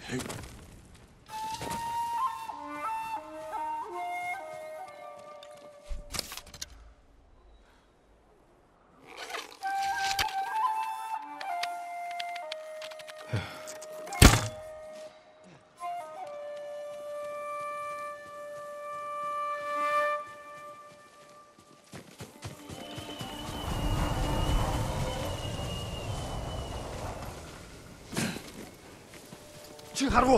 去하라고.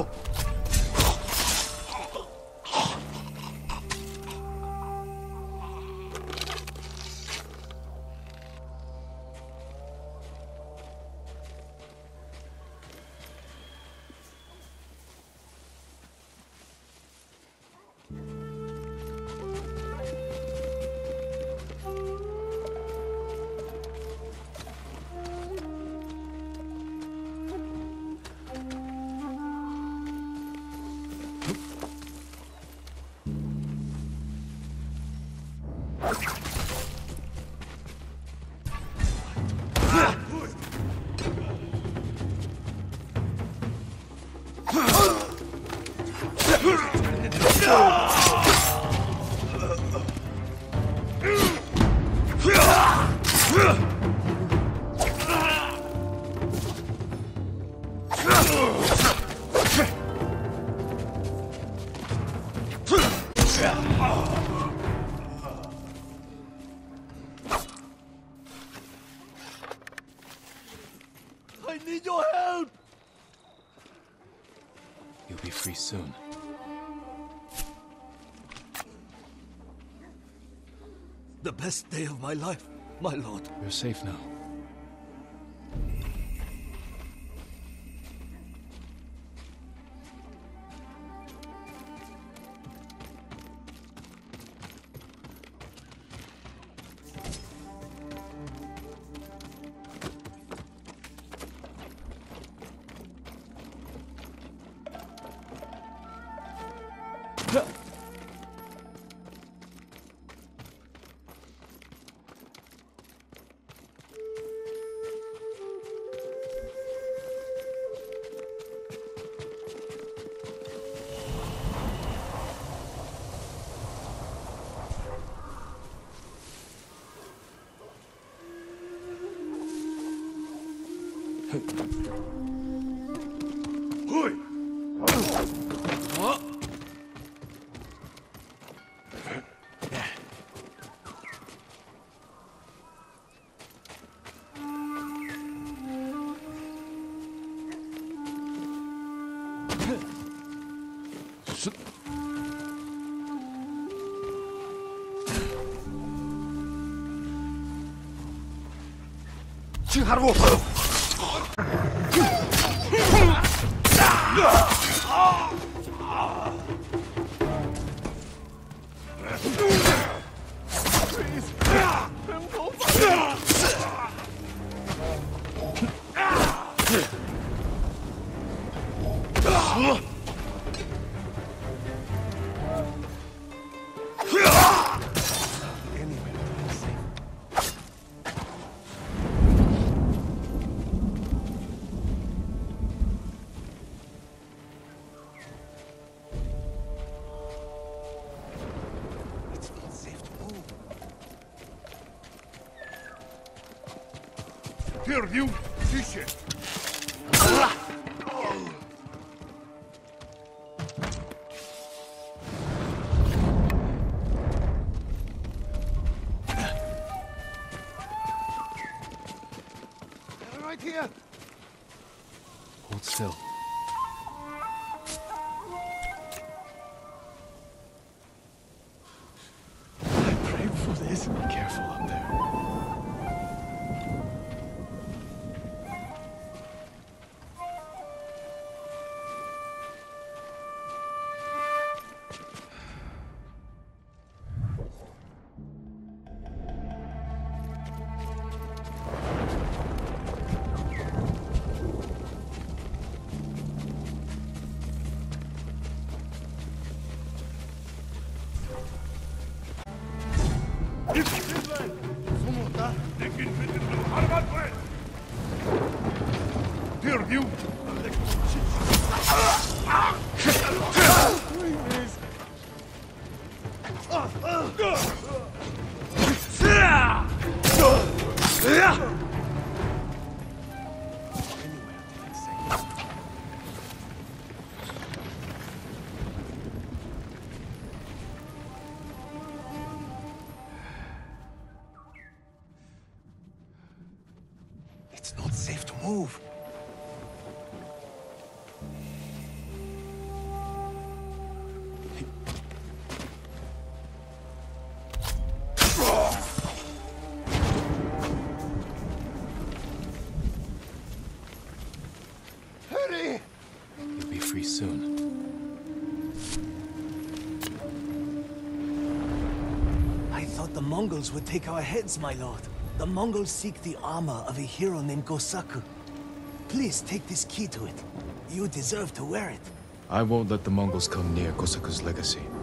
I need your help! You'll be free soon. The best day of my life, my lord. You're safe now. Hui! 지금 하라고! Впервью тише. Right here. Hold still. I prayed for this. Be careful up there. Впервью. It's not safe to move. Hurry! You'll be free soon. I thought the Mongols would take our heads, my lord. The Mongols seek the armor of a hero named Gosaku. Please take this key to it. You deserve to wear it. I won't let the Mongols come near Kosaku's legacy.